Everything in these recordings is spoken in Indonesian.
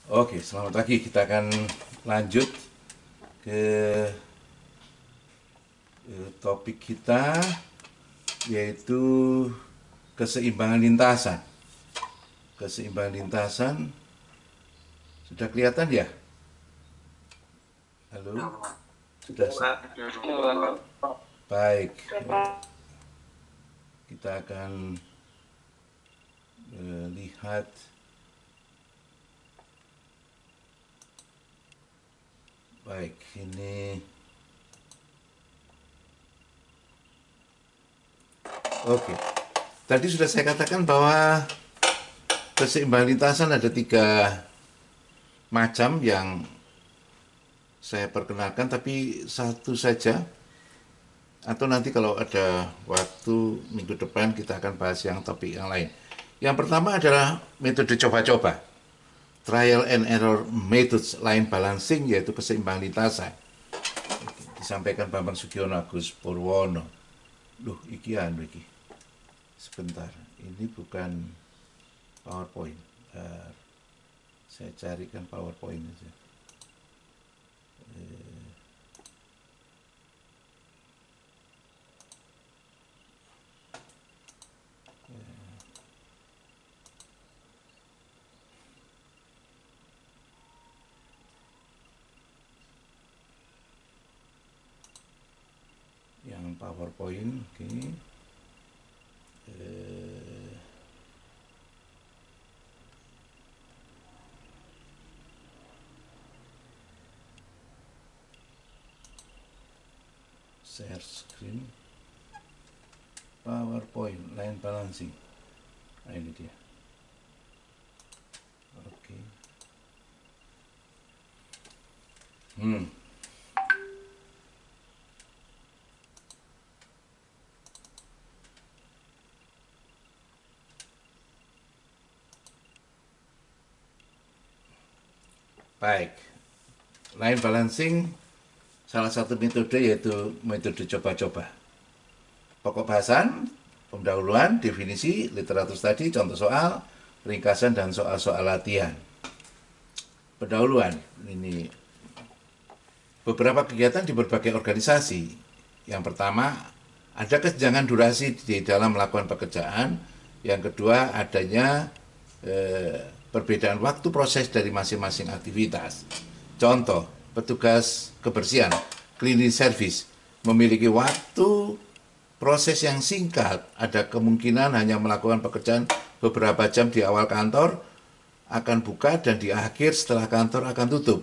Oke, selamat pagi. Kita akan lanjut ke topik kita, yaitu keseimbangan lintasan. Keseimbangan lintasan sudah kelihatan ya? Halo? Sudah. Baik. Kita akan lihat baik ini. Oke. Tadi sudah saya katakan bahwa keseimbangan lintasan ada 3 macam yang saya perkenalkan, tapi satu saja. Atau nanti kalau ada waktu minggu depan kita akan bahas yang topik yang lain. Yang pertama adalah metode coba-coba. Trial and error methods line balancing, yaitu keseimbangan lintasan. Disampaikan Bambang Sugiono Agus Purwono. Loh, iki anu iki. Sebentar, ini bukan PowerPoint. Saya carikan PowerPoint aja. Yang PowerPoint, oke. Share screen, PowerPoint, line balancing. Nah, ini dia. Oke. Baik. Line balancing salah satu metode, yaitu metode coba-coba. Pokok bahasan, pendahuluan, definisi, literatur tadi, contoh soal, ringkasan, dan soal-soal latihan. Pendahuluan, ini beberapa kegiatan di berbagai organisasi. Yang pertama, ada kesenjangan durasi di dalam melakukan pekerjaan. Yang kedua, adanya perbedaan waktu proses dari masing-masing aktivitas. Contoh, petugas kebersihan, cleaning service, memiliki waktu proses yang singkat. Ada kemungkinan hanya melakukan pekerjaan beberapa jam di awal kantor akan buka dan di akhir setelah kantor akan tutup.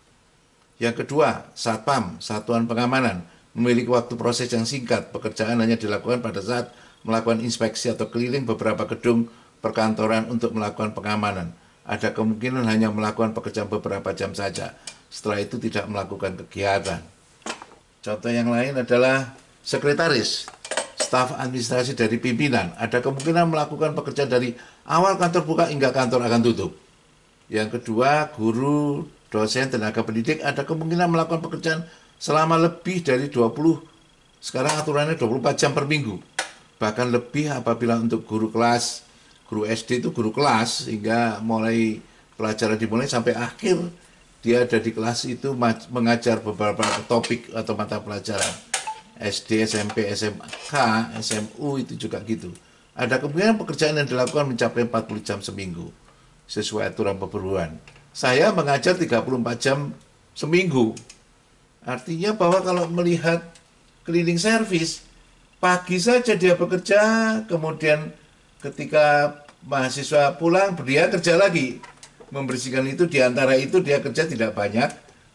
Yang kedua, satpam, satuan pengamanan, memiliki waktu proses yang singkat. Pekerjaan hanya dilakukan pada saat melakukan inspeksi atau keliling beberapa gedung perkantoran untuk melakukan pengamanan. Ada kemungkinan hanya melakukan pekerjaan beberapa jam saja. Setelah itu tidak melakukan kegiatan. Contoh yang lain adalah sekretaris, staf administrasi dari pimpinan. Ada kemungkinan melakukan pekerjaan dari awal kantor buka hingga kantor akan tutup. Yang kedua, guru, dosen, tenaga pendidik ada kemungkinan melakukan pekerjaan selama lebih dari 20, sekarang aturannya 24 jam per minggu. Bahkan lebih apabila untuk guru kelas, guru SD itu guru kelas, sehingga mulai pelajaran dimulai sampai akhir dia ada di kelas itu mengajar beberapa topik atau mata pelajaran. SD, SMP, SMK, SMU itu juga gitu. Ada kemungkinan pekerjaan yang dilakukan mencapai 40 jam seminggu sesuai aturan perburuan. Saya mengajar 34 jam seminggu. Artinya bahwa kalau melihat cleaning service, pagi saja dia bekerja, kemudian ketika mahasiswa pulang, dia kerja lagi. Membersihkan itu, diantara itu dia kerja tidak banyak.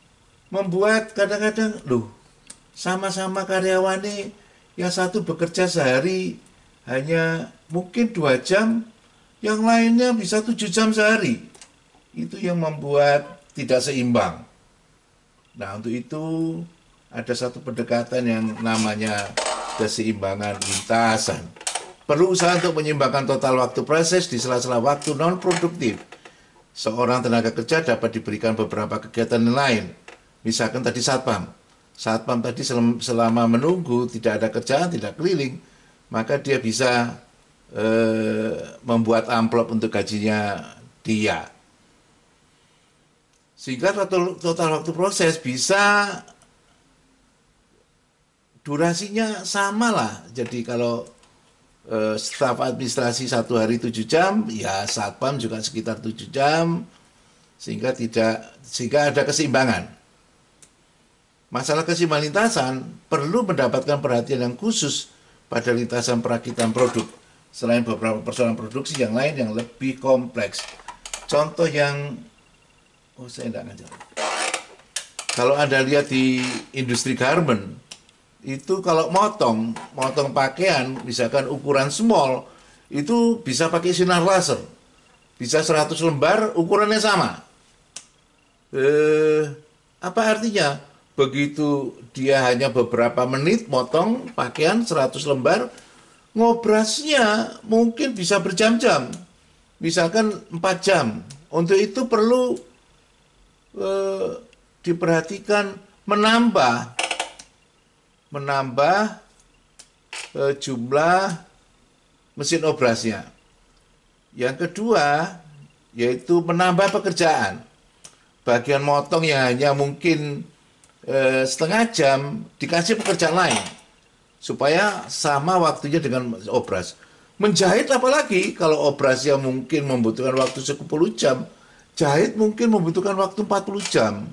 Membuat kadang-kadang, loh, sama-sama karyawannya, yang satu bekerja sehari hanya mungkin 2 jam, yang lainnya bisa 7 jam sehari. Itu yang membuat tidak seimbang. Nah, untuk itu ada satu pendekatan yang namanya keseimbangan lintasan. Perlu usaha untuk menyeimbangkan total waktu proses di sela-sela waktu non-produktif. Seorang tenaga kerja dapat diberikan beberapa kegiatan lain. Misalkan tadi satpam. Satpam tadi selama menunggu tidak ada kerjaan, tidak keliling, maka dia bisa membuat amplop untuk gajinya dia. Sehingga total waktu proses bisa durasinya sama lah. Jadi kalau staf administrasi 1 hari 7 jam, ya satpam juga sekitar 7 jam, sehingga ada keseimbangan. Masalah keseimbangan lintasan perlu mendapatkan perhatian yang khusus pada lintasan perakitan produk, selain beberapa persoalan produksi yang lain yang lebih kompleks. Contoh yang, saya tidak ngajar. Kalau Anda lihat di industri garment, itu kalau motong pakaian, misalkan ukuran small, itu bisa pakai sinar laser. Bisa 100 lembar, ukurannya sama. Apa artinya? Begitu dia hanya beberapa menit motong pakaian 100 lembar, ngobrasnya mungkin bisa berjam-jam. Misalkan 4 jam. Untuk itu perlu diperhatikan menambah jumlah mesin obrasnya. Yang kedua, yaitu menambah pekerjaan. Bagian motong yang hanya mungkin setengah jam, dikasih pekerjaan lain. Supaya sama waktunya dengan obras. Menjahit apalagi, kalau obrasnya mungkin membutuhkan waktu 10 jam, jahit mungkin membutuhkan waktu 40 jam.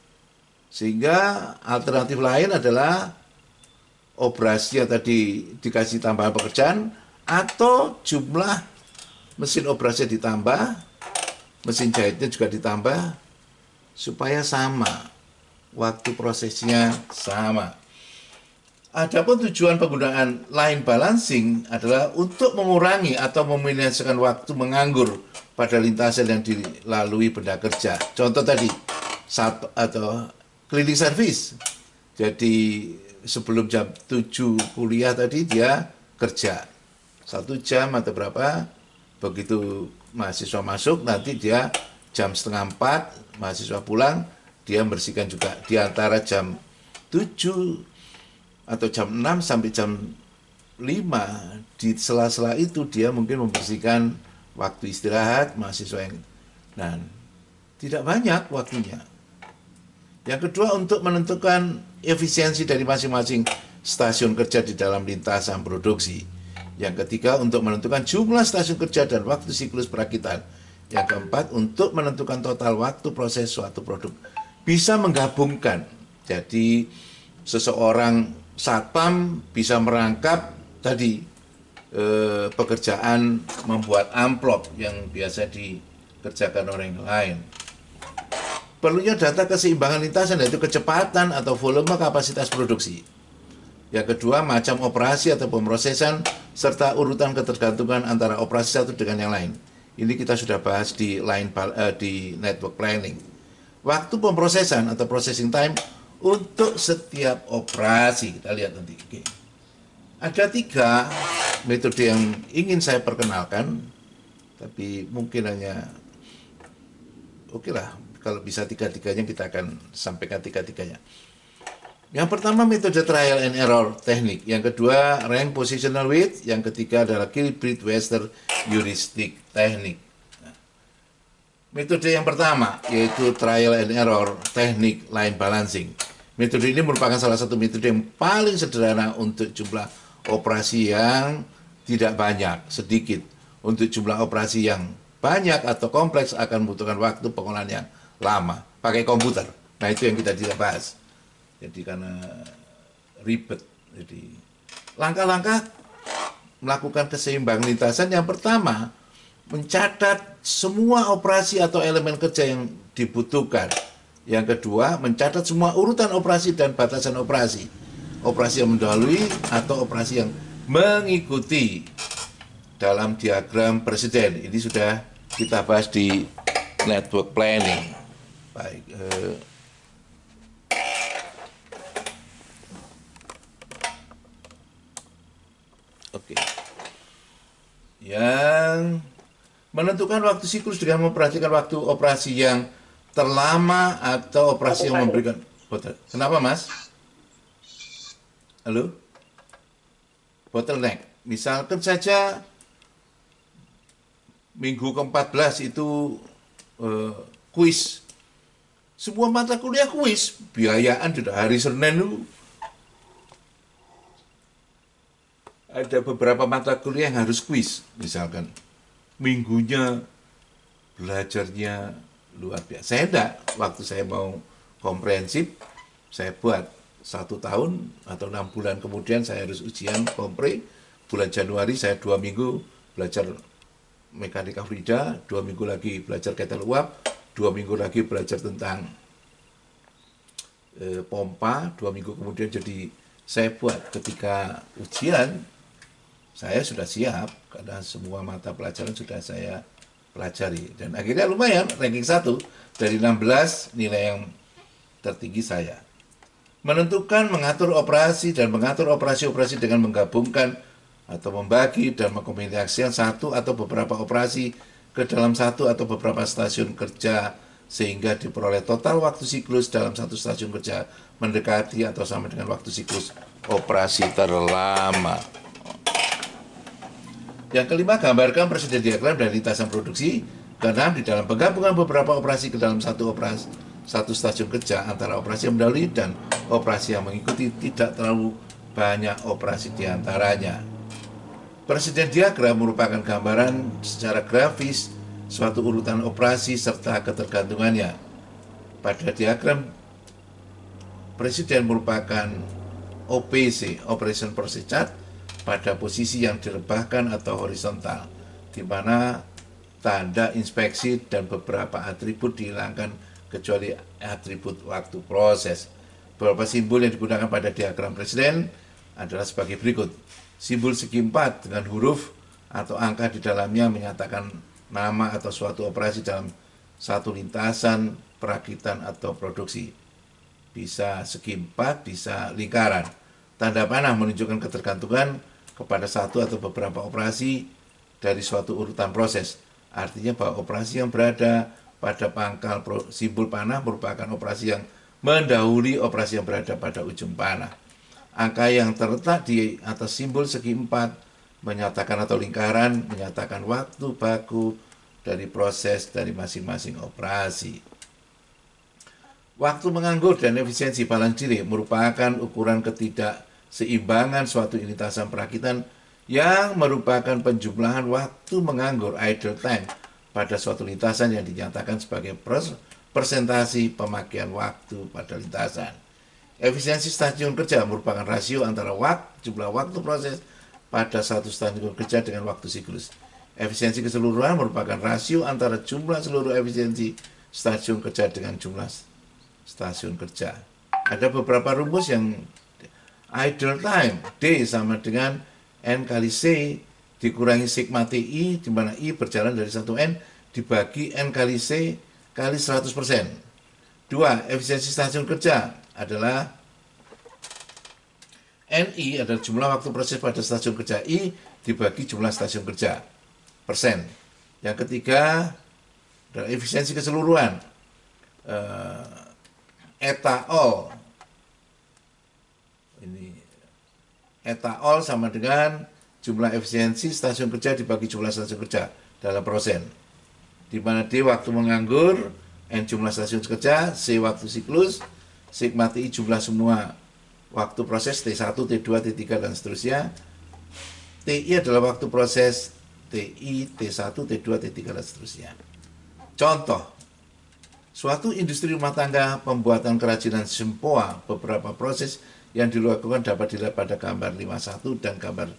Sehingga alternatif lain adalah obrasnya tadi dikasih tambahan pekerjaan, atau jumlah mesin obrasnya ditambah, mesin jahitnya juga ditambah, supaya sama, waktu prosesnya sama. Adapun tujuan penggunaan line balancing adalah untuk mengurangi atau meminimalisasikan waktu menganggur pada lintasan yang dilalui benda kerja. Contoh tadi, atau cleaning service. Jadi sebelum jam 7 kuliah tadi dia kerja 1 jam atau berapa, begitu mahasiswa masuk nanti dia jam setengah 4 mahasiswa pulang, dia membersihkan juga di antara jam 7 atau jam 6 sampai jam 5, di sela-sela itu dia mungkin membersihkan waktu istirahat mahasiswa yang, dan tidak banyak waktunya. Yang kedua, untuk menentukan efisiensi dari masing-masing stasiun kerja di dalam lintasan produksi. Yang ketiga, untuk menentukan jumlah stasiun kerja dan waktu siklus perakitan. Yang keempat, untuk menentukan total waktu proses suatu produk. Bisa menggabungkan. Jadi seseorang satpam bisa merangkap tadi pekerjaan membuat amplop yang biasa dikerjakan orang lain. Perlunya data keseimbangan lintasan, yaitu kecepatan atau volume kapasitas produksi. Yang kedua, macam operasi atau pemrosesan, serta urutan ketergantungan antara operasi satu dengan yang lain. Ini kita sudah bahas di network planning. Waktu pemrosesan atau processing time untuk setiap operasi. Kita lihat nanti. Oke. Ada 3 metode yang ingin saya perkenalkan, tapi mungkin hanya oke lah. Kalau bisa 3-3-nya kita akan sampaikan 3-3-nya. Yang pertama, metode trial and error teknik. Yang kedua, rank positional width. Yang ketiga adalah Kilbride-Webster heuristic teknik. Nah, metode yang pertama yaitu trial and error teknik line balancing. Metode ini merupakan salah satu metode yang paling sederhana untuk jumlah operasi yang tidak banyak, sedikit. Untuk jumlah operasi yang banyak atau kompleks akan membutuhkan waktu pengolahan yang lama, pakai komputer. Nah, itu yang kita tidak bahas. Jadi karena ribet. Jadi langkah-langkah melakukan keseimbangan lintasan, yang pertama, mencatat semua operasi atau elemen kerja yang dibutuhkan. Yang kedua, mencatat semua urutan operasi dan batasan operasi. Operasi yang mendahului atau operasi yang mengikuti dalam diagram presiden. Ini sudah kita bahas di network planning. Baik, oke. Yang menentukan waktu siklus dengan memperhatikan waktu operasi yang terlama atau operasi yang memberikan. Kenapa, Mas? Halo? Bottleneck. Misalkan saja minggu ke-14 itu kuis Semua mata kuliah kuis, biayaan sudah hari Senin itu. Ada beberapa mata kuliah yang harus kuis, misalkan minggunya belajarnya luar biasa. Saya enggak, waktu saya mau komprehensif, saya buat 1 tahun atau 6 bulan kemudian saya harus ujian kompre. Bulan Januari saya 2 minggu belajar mekanika fluida, 2 minggu lagi belajar ketel uap, 2 minggu lagi belajar tentang pompa, 2 minggu kemudian. Jadi saya buat ketika ujian saya sudah siap karena semua mata pelajaran sudah saya pelajari dan akhirnya lumayan ranking 1 dari 16 nilai yang tertinggi saya. Menentukan, mengatur operasi dan mengatur operasi-operasi dengan menggabungkan atau membagi dan mengkombinasikan satu atau beberapa operasi ke dalam satu atau beberapa stasiun kerja sehingga diperoleh total waktu siklus dalam satu stasiun kerja mendekati atau sama dengan waktu siklus operasi terlama. Yang kelima, gambarkan presiden diagram dan lintasan produksi. Keenam, di dalam penggabungan beberapa operasi ke dalam satu stasiun kerja antara operasi yang mendahului dan operasi yang mengikuti tidak terlalu banyak operasi diantaranya. Presiden diagram merupakan gambaran secara grafis suatu urutan operasi serta ketergantungannya. Pada diagram, presiden merupakan OPC, Operation Process Chart, pada posisi yang direbahkan atau horizontal, di mana tanda inspeksi dan beberapa atribut dihilangkan kecuali atribut waktu proses. Beberapa simbol yang digunakan pada diagram presiden adalah sebagai berikut. Simbol segi 4 dengan huruf atau angka di dalamnya menyatakan nama atau suatu operasi dalam satu lintasan, perakitan atau produksi. Bisa segi 4, bisa lingkaran. Tanda panah menunjukkan ketergantungan kepada satu atau beberapa operasi dari suatu urutan proses. Artinya bahwa operasi yang berada pada pangkal simbol panah merupakan operasi yang mendahului operasi yang berada pada ujung panah. Angka yang terletak di atas simbol segi 4 menyatakan atau lingkaran menyatakan waktu baku dari proses dari masing-masing operasi. Waktu menganggur dan efisiensi balang diri merupakan ukuran ketidakseimbangan suatu lintasan perakitan yang merupakan penjumlahan waktu menganggur idle time pada suatu lintasan yang dinyatakan sebagai persentasi pemakaian waktu pada lintasan. Efisiensi stasiun kerja merupakan rasio antara jumlah waktu proses pada satu stasiun kerja dengan waktu siklus. Efisiensi keseluruhan merupakan rasio antara jumlah seluruh efisiensi stasiun kerja dengan jumlah stasiun kerja. Ada beberapa rumus yang idle time, D sama dengan N kali C dikurangi sigma TI, di mana I berjalan dari 1N dibagi N kali C kali 100%. 2. Efisiensi stasiun kerja adalah NI adalah jumlah waktu proses pada stasiun kerja I dibagi jumlah stasiun kerja persen. Yang ketiga adalah efisiensi keseluruhan. Eta all ini eta all sama dengan jumlah efisiensi stasiun kerja dibagi jumlah stasiun kerja dalam persen, di mana D waktu menganggur, N jumlah stasiun kerja, C waktu siklus, sigma TI jumlah semua waktu proses T1, T2, T3 dan seterusnya. TI adalah waktu proses TI, T1, T2, T3 dan seterusnya. Contoh, suatu industri rumah tangga pembuatan kerajinan sempoa, beberapa proses yang dilakukan dapat dilihat pada gambar 51 dan gambar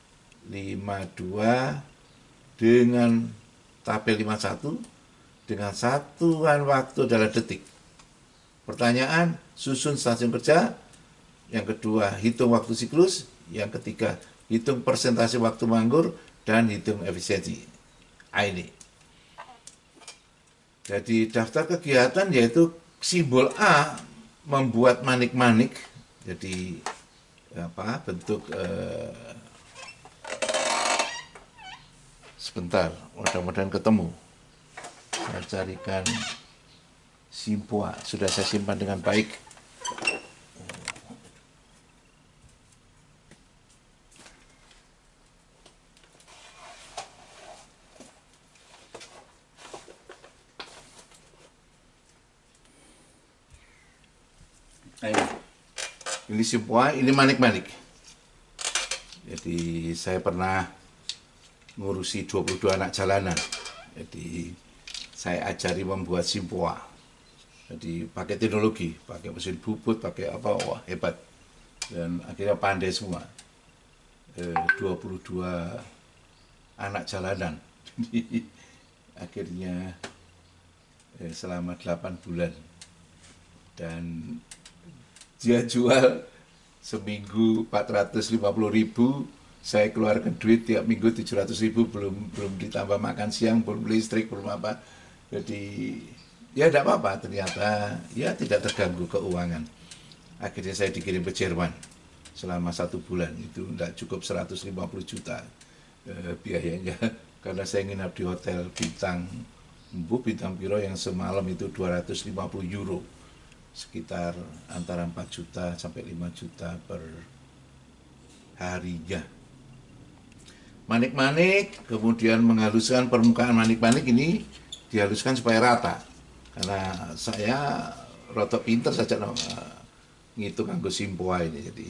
52 dengan tabel 51 dengan satuan waktu adalah detik. Pertanyaan, susun stasiun kerja. Yang kedua, hitung waktu siklus. Yang ketiga, hitung persentase waktu menganggur dan hitung efisiensi. Ini. Jadi daftar kegiatan yaitu simbol A membuat manik-manik. Jadi bentuk sebentar, mudah-mudahan ketemu. Saya carikan simpua, sudah saya simpan dengan baik. Nah, ini Simpoa, ini manik-manik. Jadi saya pernah ngurusi 22 anak jalanan. Jadi saya ajari membuat Simpoa. Jadi pakai teknologi, pakai mesin bubut, pakai apa, wah hebat. Dan akhirnya pandai semua. 22 anak jalanan. Jadi akhirnya selama 8 bulan. Dan dia jual seminggu 450.000, saya keluarkan duit tiap minggu 700.000, belum ditambah makan siang, belum listrik, belum apa. Jadi ya tidak apa-apa, ternyata ya tidak terganggu keuangan. Akhirnya saya dikirim ke Jerman selama 1 bulan, itu tidak cukup 150 juta biayanya, karena saya nginap di hotel bintang Piro yang semalam itu 250 euro, sekitar antara 4 juta sampai 5 juta per harinya. Manik-manik, kemudian menghaluskan permukaan manik-manik ini, dihaluskan supaya rata. Karena saya rotok pinter saja ngitung anggo Simpoa ini. Jadi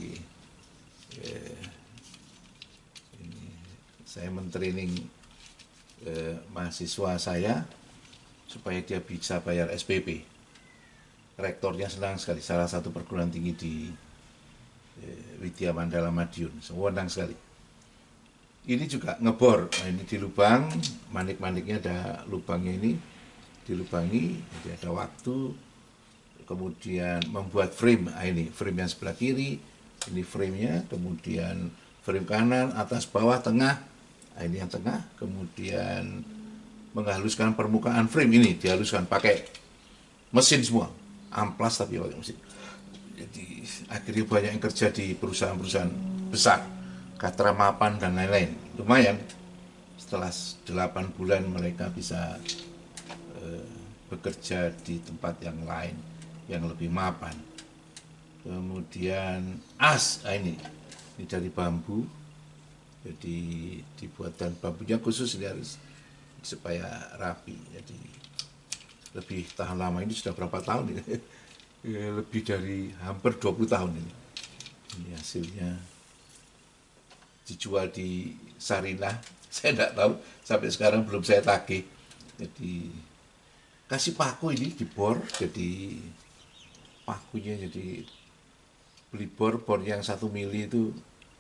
ini, saya mentraining mahasiswa saya supaya dia bisa bayar SPP. Rektornya senang sekali, salah satu perguruan tinggi di Widya Mandala Madiun, senang sekali. Ini juga ngebor, nah ini di lubang, manik-maniknya ada lubangnya ini, dilubangi, jadi ada waktu, kemudian membuat frame, nah ini frame yang sebelah kiri, ini framenya, kemudian frame kanan, atas, bawah, tengah, nah ini yang tengah, kemudian menghaluskan permukaan frame ini, dihaluskan pakai mesin semua, amplas tapi pakai mesin. Jadi akhirnya banyak yang kerja di perusahaan-perusahaan besar, Katra Mapan dan lain-lain. Lumayan, setelah 8 bulan mereka bisa bekerja di tempat yang lain yang lebih mapan. Kemudian as, nah ini dari bambu, jadi dibuatkan bambunya khusus, ini harus supaya rapi, jadi lebih tahan lama. Ini sudah berapa tahun ini? Lebih dari hampir 20 tahun ini. Ini hasilnya dijual di Sarinah, saya tidak tahu, sampai sekarang belum saya tagih. Jadi kasih paku ini dibor, jadi pakunya jadi beli bor yang 1 mili itu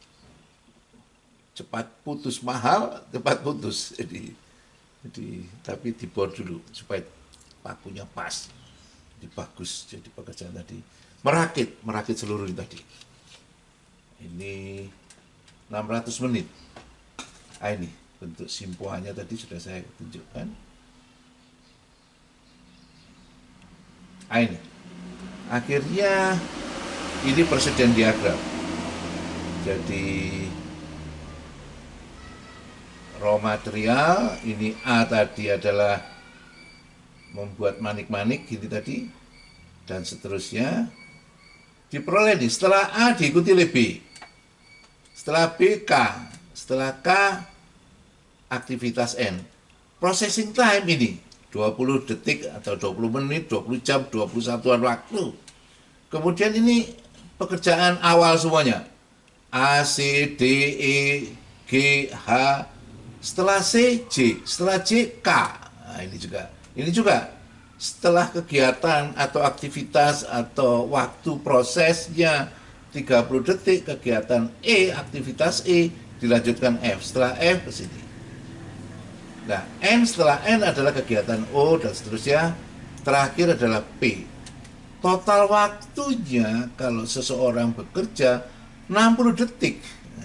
cepat putus, mahal cepat putus. Jadi tapi dibor dulu supaya pakunya pas, jadi bagus. Jadi pekerjaan tadi merakit seluruh ini tadi. Ini 600 menit. Nah, ini bentuk Simpoanya tadi sudah saya tunjukkan. Nah, ini akhirnya ini presiden diagram. Jadi raw material, ini A tadi adalah membuat manik-manik gini tadi, dan seterusnya diperoleh nih. Setelah A diikuti oleh B, setelah B K, setelah K aktivitas N. Processing time ini 20 detik atau 20 menit, 20 jam, 20 satuan waktu. Kemudian ini pekerjaan awal semuanya, A, C, D, E, G, H, setelah C, J, setelah J, K. Nah, ini juga setelah kegiatan atau aktivitas atau waktu prosesnya 30 detik, kegiatan E, aktivitas E, dilanjutkan F, setelah F ke sini. Nah, N, setelah N adalah kegiatan O dan seterusnya, terakhir adalah P. Total waktunya kalau seseorang bekerja 60 detik,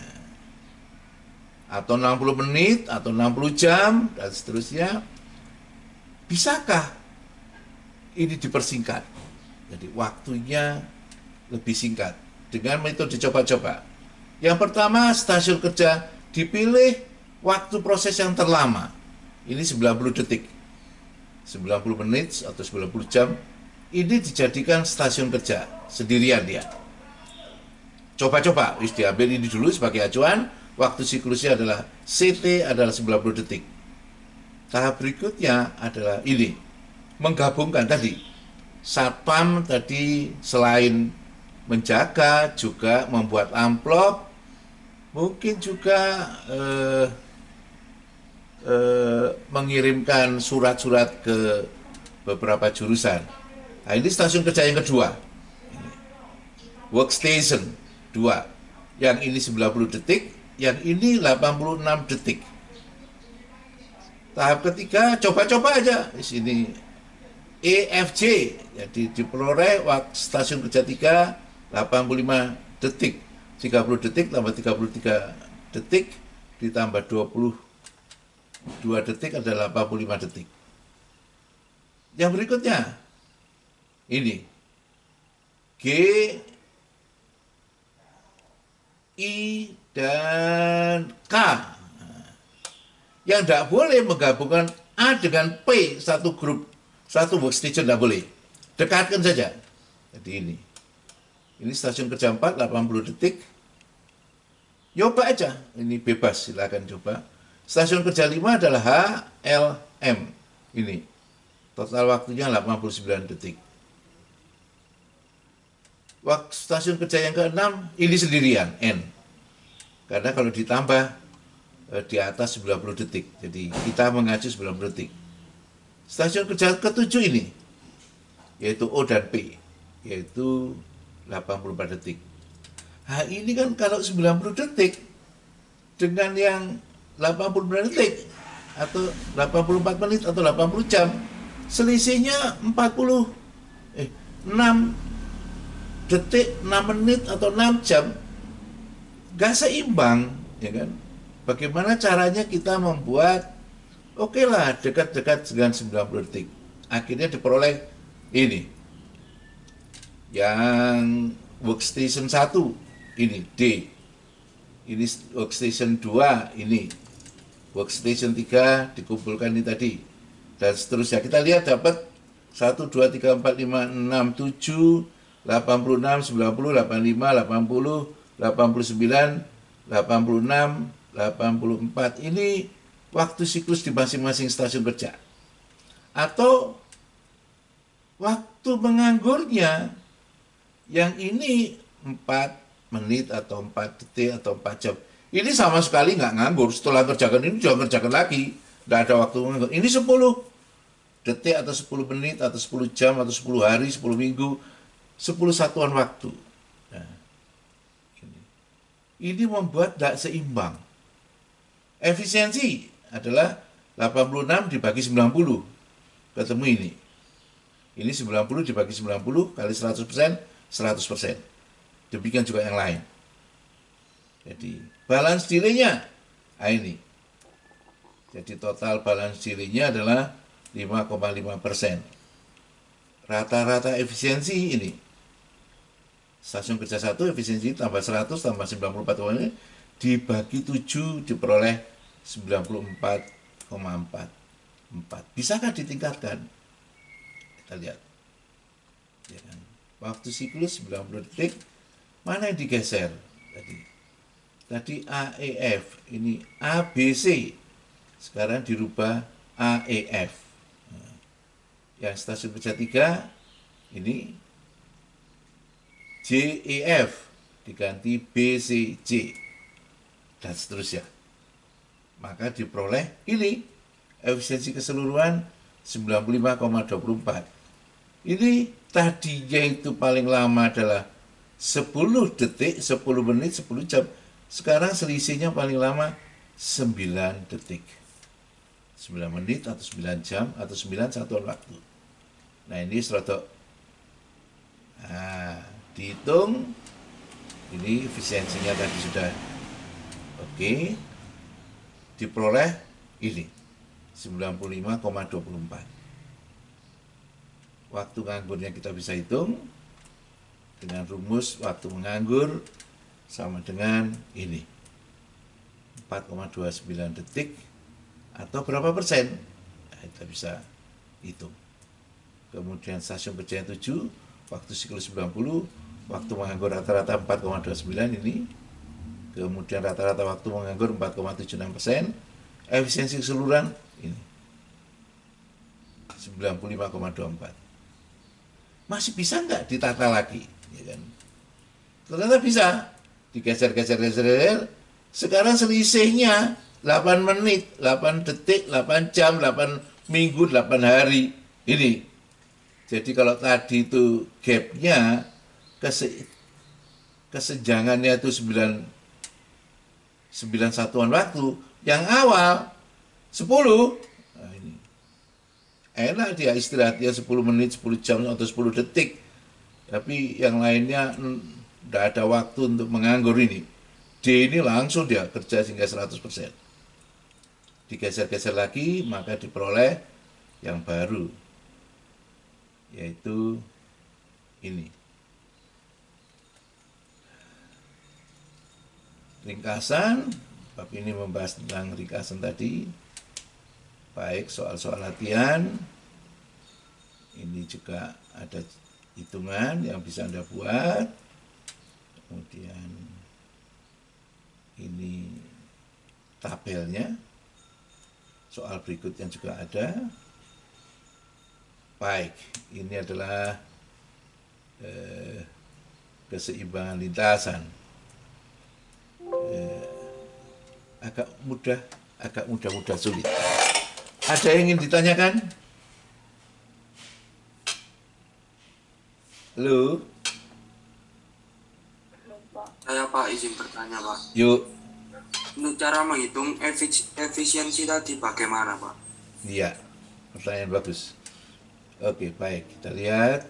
atau 60 menit, atau 60 jam, dan seterusnya. Bisakah ini dipersingkat? Jadi waktunya lebih singkat dengan metode coba-coba. Yang pertama, stasiun kerja dipilih waktu proses yang terlama. Ini 90 detik, 90 menit atau 90 jam. Ini dijadikan stasiun kerja sendirian dia. Coba-coba, diambil ini dulu sebagai acuan. Waktu siklusnya adalah CT adalah 90 detik. Tahap berikutnya adalah ini, menggabungkan tadi. Satpam tadi selain menjaga, juga membuat amplop, mungkin juga mengirimkan surat-surat ke beberapa jurusan. Nah, ini stasiun kerja yang kedua. Workstation 2. Yang ini 90 detik, yang ini 86 detik. Tahap ketiga, coba-coba aja. Di sini EFJ, jadi diperoleh waktu stasiun kerja 3, 85 detik. 30 detik tambah 33 detik ditambah 22 detik adalah 85 detik. Yang berikutnya, ini G, I, dan K. Yang tidak boleh menggabungkan A dengan P, satu grup, satu workstation tidak boleh. Dekatkan saja. Jadi ini stasiun kerja 4, 80 detik. Coba aja, ini bebas, silakan coba. Stasiun kerja 5 adalah HLM. Ini, total waktunya 89 detik. Waktu stasiun kerja yang ke-6, ini sendirian, N. Karena kalau ditambah di atas 90 detik. Jadi kita mengacu 90 detik. Stasiun kerja ke-7 ini, yaitu O dan P, yaitu 84 detik. Nah, ini kan kalau 90 detik dengan yang 89 detik atau 84 menit atau 80 jam, selisihnya 6 detik, 6 menit atau 6 jam, gak seimbang, ya kan? Bagaimana caranya kita membuat oke lah dekat-dekat dengan 90 detik. Akhirnya diperoleh ini. Yang workstation 1 ini D. Ini workstation 2 ini. Workstation 3 dikumpulkan ini tadi. Dan seterusnya. Kita lihat dapat 1 2 3 4 5 6 7 86 90 85 80 89 86 84. Ini waktu siklus di masing-masing stasiun kerja. Atau waktu menganggurnya yang ini 4 menit atau 4 detik atau 4 jam. Ini sama sekali nggak nganggur. Setelah kerjakan ini juga kerjakan lagi. Nggak ada waktu menganggur. Ini 10 detik atau 10 menit atau 10 jam atau 10 hari, 10 minggu, 10 satuan waktu. Nah, ini membuat tidak seimbang. Efisiensi adalah 86 dibagi 90. Ketemu ini. Ini 90 dibagi 90 kali 100%, 100%. Demikian juga yang lain. Jadi balance delay-nya, nah ini. Jadi total balance delay-nya adalah 5,5%. Rata-rata efisiensi ini. Stasiun kerja 1 efisiensi tambah 100 tambah 94 dibagi 7 diperoleh 94,44. Bisakah ditingkatkan? Kita lihat. Ya kan? Waktu siklus 90 detik, mana yang digeser? Tadi AEF, ini ABC. Sekarang dirubah AEF. Nah, yang stasiun kerja 3, ini JEF, diganti BCJ, dan seterusnya. Maka diperoleh ini efisiensi keseluruhan 95,24. Ini tadinya itu paling lama adalah 10 detik, 10 menit, 10 jam. Sekarang selisihnya paling lama 9 detik. 9 menit atau 9 jam atau 9 satuan waktu. Nah, ini serotok. Nah, dihitung. Ini efisiensinya tadi sudah oke. Diperoleh ini 95,24. Waktu nganggurnya kita bisa hitung dengan rumus waktu menganggur sama dengan ini 4,29 detik atau berapa persen. Nah, kita bisa hitung. Kemudian stasiun kerja 7, waktu siklus 90, waktu menganggur rata-rata 4,29 ini. Kemudian rata-rata waktu menganggur 4,76%. Efisiensi keseluruhan ini 95,24. Masih bisa nggak ditata lagi? Ya kan? Ternyata bisa. Digeser-geser-geser. Sekarang selisihnya 8 menit, 8 detik, 8 jam, 8 minggu, 8 hari. Ini. Jadi kalau tadi itu gapnya, kesenjangannya itu 9 satuan waktu. Yang awal 10. Nah, ini. Enak dia istirahatnya 10 menit, 10 jam, atau 10 detik. Tapi yang lainnya tidak ada waktu untuk menganggur ini. D ini langsung dia kerja sehingga 100%. Digeser-geser lagi, maka diperoleh yang baru. Yaitu ini. Ringkasan, bab ini membahas tentang ringkasan tadi. Baik soal-soal latihan, ini juga ada hitungan yang bisa Anda buat. Kemudian ini tabelnya, soal berikutnya juga ada. Baik, ini adalah keseimbangan lintasan. Agak mudah sulit. Ada yang ingin ditanyakan? Halo? Saya Pak izin bertanya Pak. Yuk. Untuk cara menghitung efisiensi tadi bagaimana Pak? Iya, pertanyaan bagus. Oke, baik. Kita lihat.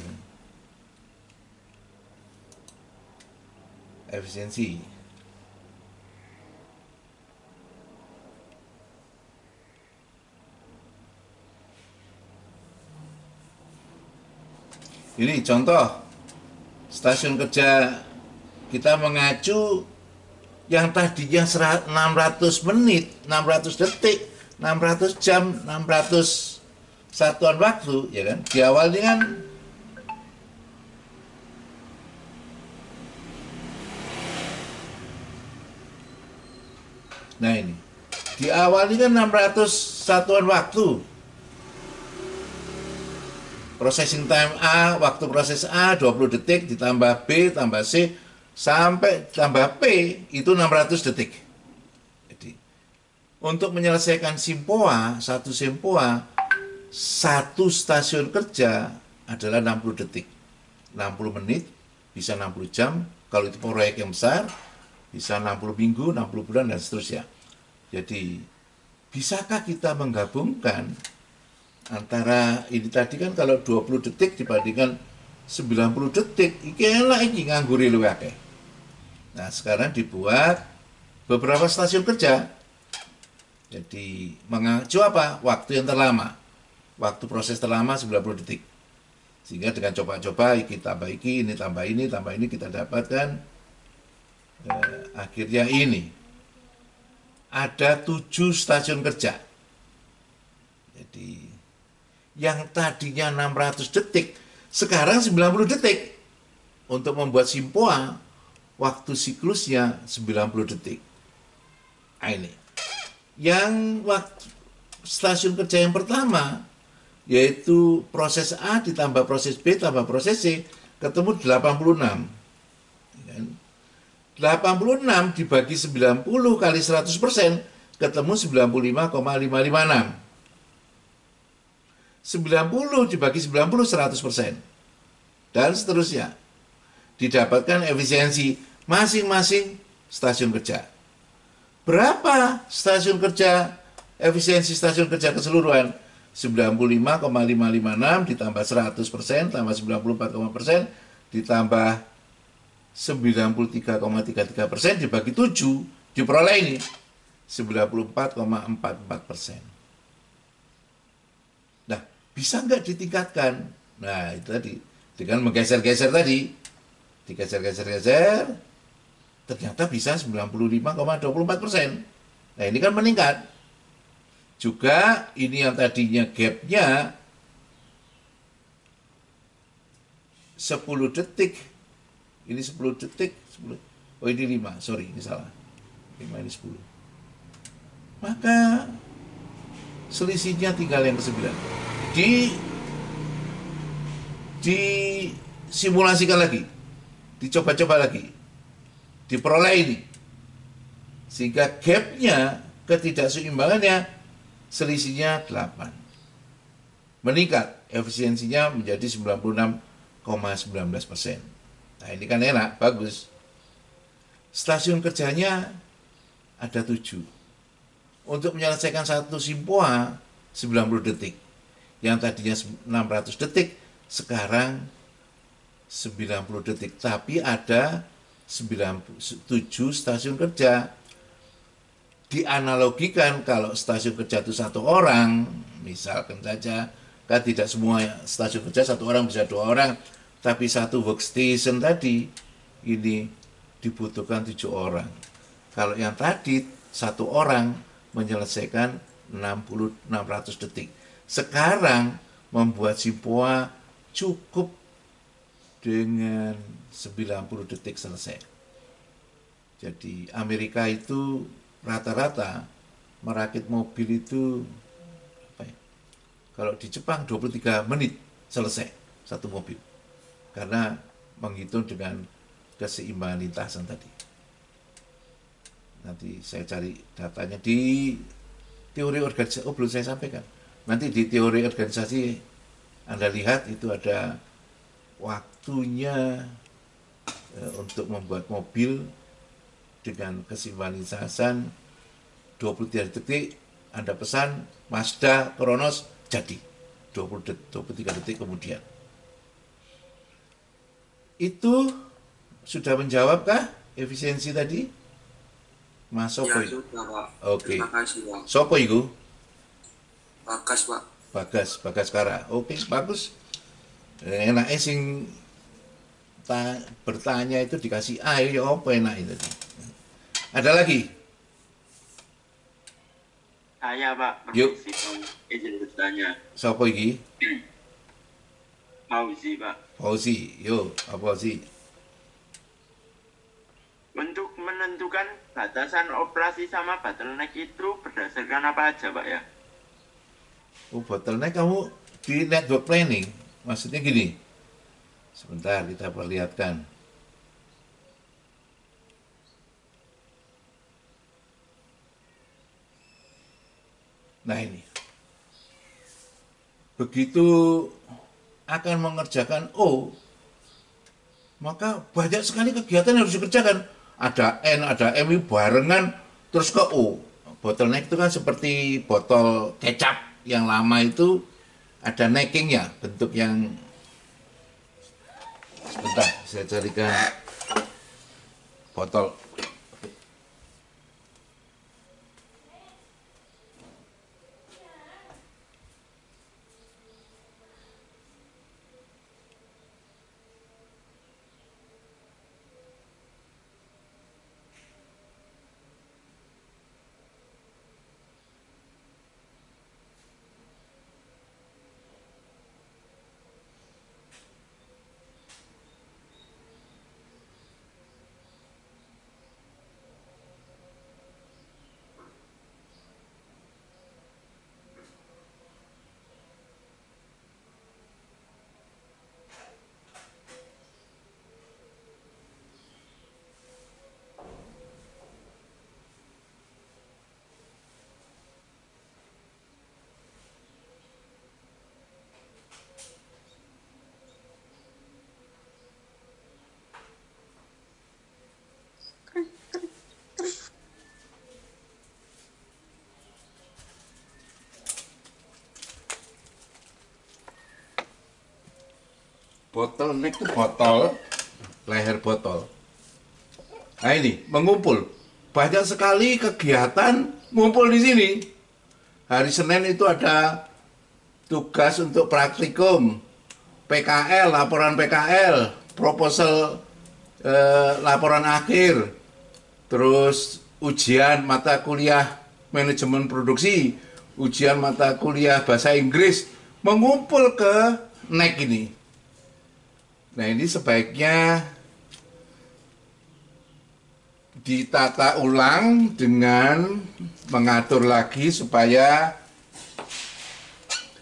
Efisiensi. Ini contoh stasiun kerja kita mengacu yang tadinya 600 menit, 600 detik, 600 jam, 600 satuan waktu, ya kan? Di awal ini kan nah ini. Di awal ini kan 600 satuan waktu. Processing time A, waktu proses A 20 detik ditambah B tambah C sampai tambah P itu 600 detik. Jadi untuk menyelesaikan SIMPOA, satu stasiun kerja adalah 60 detik. 60 menit bisa 60 jam, kalau itu proyek yang besar bisa 60 minggu, 60 bulan dan seterusnya. Jadi bisakah kita menggabungkan antara ini tadi kan kalau 20 detik dibandingkan 90 detik, iki enak iki ngangguri luwih akeh. Nah, sekarang dibuat beberapa stasiun kerja. Jadi mengacu apa? Waktu yang terlama. Waktu proses terlama 90 detik. Sehingga dengan coba-coba kita tambah ini, tambah ini kita dapatkan akhirnya ini. Ada 7 stasiun kerja. Jadi yang tadinya 600 detik, sekarang 90 detik. Untuk membuat SIMPOA, waktu siklusnya 90 detik. Nah, ini. Yang waktu stasiun kerja yang pertama, yaitu proses A ditambah proses B tambah proses C, ketemu 86. 86 dibagi 90 kali 100%, ketemu 95,556. 90 dibagi 90 100%. Dan seterusnya. Didapatkan efisiensi masing-masing stasiun kerja. Berapa stasiun kerja, efisiensi stasiun kerja keseluruhan? 95,556 ditambah 100% tambah 94,% ditambah 93,33% dibagi 7 diperoleh ini 94,44%. Nah, bisa nggak ditingkatkan? Nah, itu tadi dengan menggeser-geser tadi, digeser-geser-geser, ternyata bisa 95,24%. Nah, ini kan meningkat. Juga ini yang tadinya gapnya 10 detik, ini 10 detik, 10. Oh ini 5, sorry, ini salah. 5 ini 10. Maka selisihnya tinggal yang ke-9. Disimulasikan lagi. dicoba-coba lagi, diperoleh ini. Sehingga gapnya, ketidakseimbangannya, selisihnya 8. Meningkat, efisiensinya menjadi 96,19%. Nah ini kan enak, bagus. Stasiun kerjanya ada 7. Untuk menyelesaikan satu simpoa 90 detik. Yang tadinya 600 detik, sekarang 90 detik. Tapi ada 7 stasiun kerja. Dianalogikan kalau stasiun kerja itu 1 orang, misalkan saja, kan tidak semua stasiun kerja 1 orang bisa 2 orang, tapi 1 workstation tadi ini dibutuhkan 7 orang. Kalau yang tadi 1 orang menyelesaikan 600 detik. Sekarang membuat simpoa cukup dengan 90 detik selesai. Jadi Amerika itu rata-rata merakit mobil itu kalau di Jepang 23 menit selesai satu mobil. Karena menghitung dengan keseimbangan lintasan tadi. Nanti saya cari datanya di teori organisasi. Oh belum saya sampaikan. Nanti di teori organisasi Anda lihat itu ada waktunya untuk membuat mobil dengan keseimbangan lintasan 23 detik. Anda pesan Mazda Kronos jadi 23 detik kemudian. Itu sudah menjawabkah efisiensi tadi? Mas Sopo? Ya sudah Pak. Oke. Terima kasih Pak. Sopo itu? Bagas Pak. Bagas Kara. Oke, bagus. Enaknya sing bertanya itu dikasih A, ya apa enak itu? Ada lagi? Saya Pak, Yuk. izin bertanya. Sopo iki? Fauzi Pak. Fauzi, yo, apa sih? Untuk menentukan batasan operasi sama bottleneck itu berdasarkan apa aja Pak ya? Oh, bottleneck kamu di network planning. Maksudnya gini. Sebentar kita perlihatkan. Nah ini. Begitu akan mengerjakan O, maka banyak sekali kegiatan yang harus dikerjakan. Ada N, ada M barengan terus ke O. Bottleneck itu kan seperti botol kecap yang lama itu ada neckingnya, bentuk yang sebentar saya carikan botol. Bottleneck itu botol, leher botol. Nah ini, mengumpul. Banyak sekali kegiatan ngumpul di sini. Hari Senin itu ada tugas untuk praktikum, PKL, laporan PKL, proposal laporan akhir, terus ujian mata kuliah manajemen produksi, ujian mata kuliah bahasa Inggris, mengumpul ke NEC ini. Nah ini sebaiknya ditata ulang dengan mengatur lagi supaya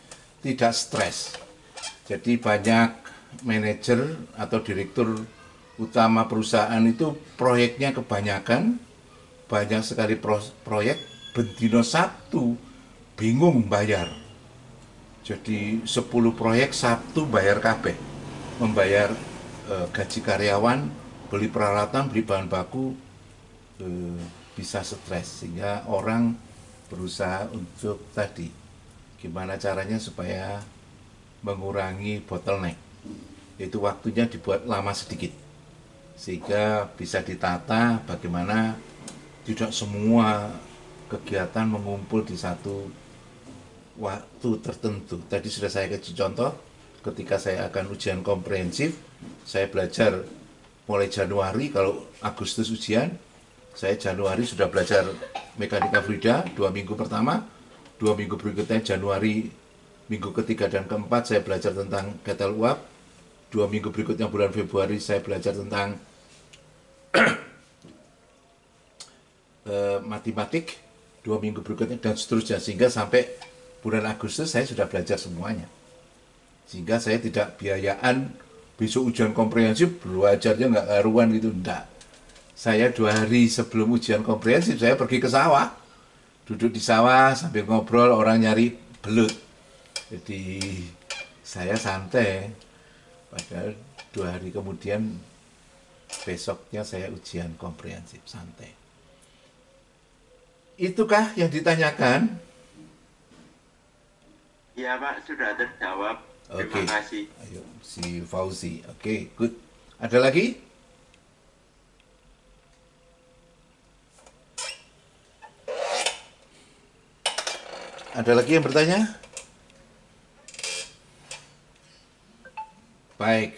tidak stres. Jadi banyak manajer atau direktur utama perusahaan itu proyeknya kebanyakan, banyak sekali proyek, bendino Sabtu bingung bayar. Jadi 10 proyek Sabtu bayar kabeh, membayar gaji karyawan, beli peralatan, beli bahan baku, bisa stres, sehingga orang berusaha untuk tadi gimana caranya supaya mengurangi bottleneck, itu waktunya dibuat lama sedikit sehingga bisa ditata bagaimana tidak semua kegiatan mengumpul di satu waktu tertentu. Tadi sudah saya kasih contoh, ketika saya akan ujian komprehensif, saya belajar mulai Januari, kalau Agustus ujian, saya Januari sudah belajar mekanika fluida 2 minggu pertama, 2 minggu berikutnya Januari minggu ketiga dan keempat saya belajar tentang ketel uap, 2 minggu berikutnya bulan Februari saya belajar tentang matematik, 2 minggu berikutnya dan seterusnya, sehingga sampai bulan Agustus saya sudah belajar semuanya, sehingga saya tidak biayaan besok ujian komprehensif belajarnya nggak karuan gitu, enggak. Saya 2 hari sebelum ujian komprehensif saya pergi ke sawah, duduk di sawah sambil ngobrol, orang nyari belut, jadi saya santai. Padahal 2 hari kemudian besoknya saya ujian komprehensif, santai. Itukah yang ditanyakan? Ya Pak, sudah terjawab. Terima Oke. kasih. Ayo, si Fauzi. Oke, good. Ada lagi? Ada lagi yang bertanya? Baik,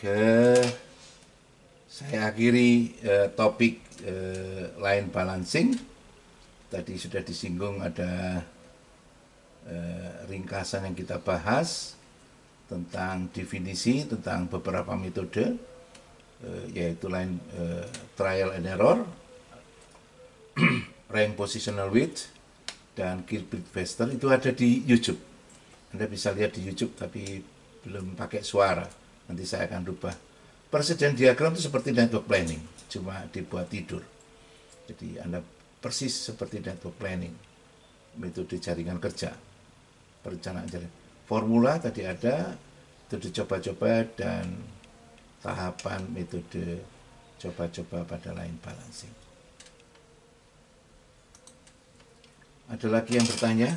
saya akhiri topik line balancing. Tadi sudah disinggung, ada ringkasan yang kita bahas tentang definisi, tentang beberapa metode, yaitu line trial and error, rank positional width, dan Kilbright-Wester. Itu ada di YouTube. Anda bisa lihat di YouTube, tapi belum pakai suara. Nanti saya akan rubah. Persediaan diagram itu seperti network planning, cuma dibuat tidur. Jadi Anda persis seperti network planning, metode jaringan kerja, perencanaan jaringan. Formula tadi ada, metode coba-coba, dan tahapan metode coba-coba pada line balancing. Ada lagi yang bertanya?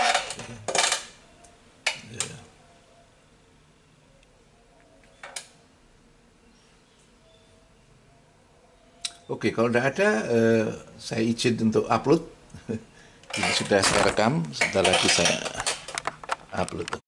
Oke, kalau tidak ada, saya izin untuk upload. Ini sudah saya rekam, sebentar lagi saya upload.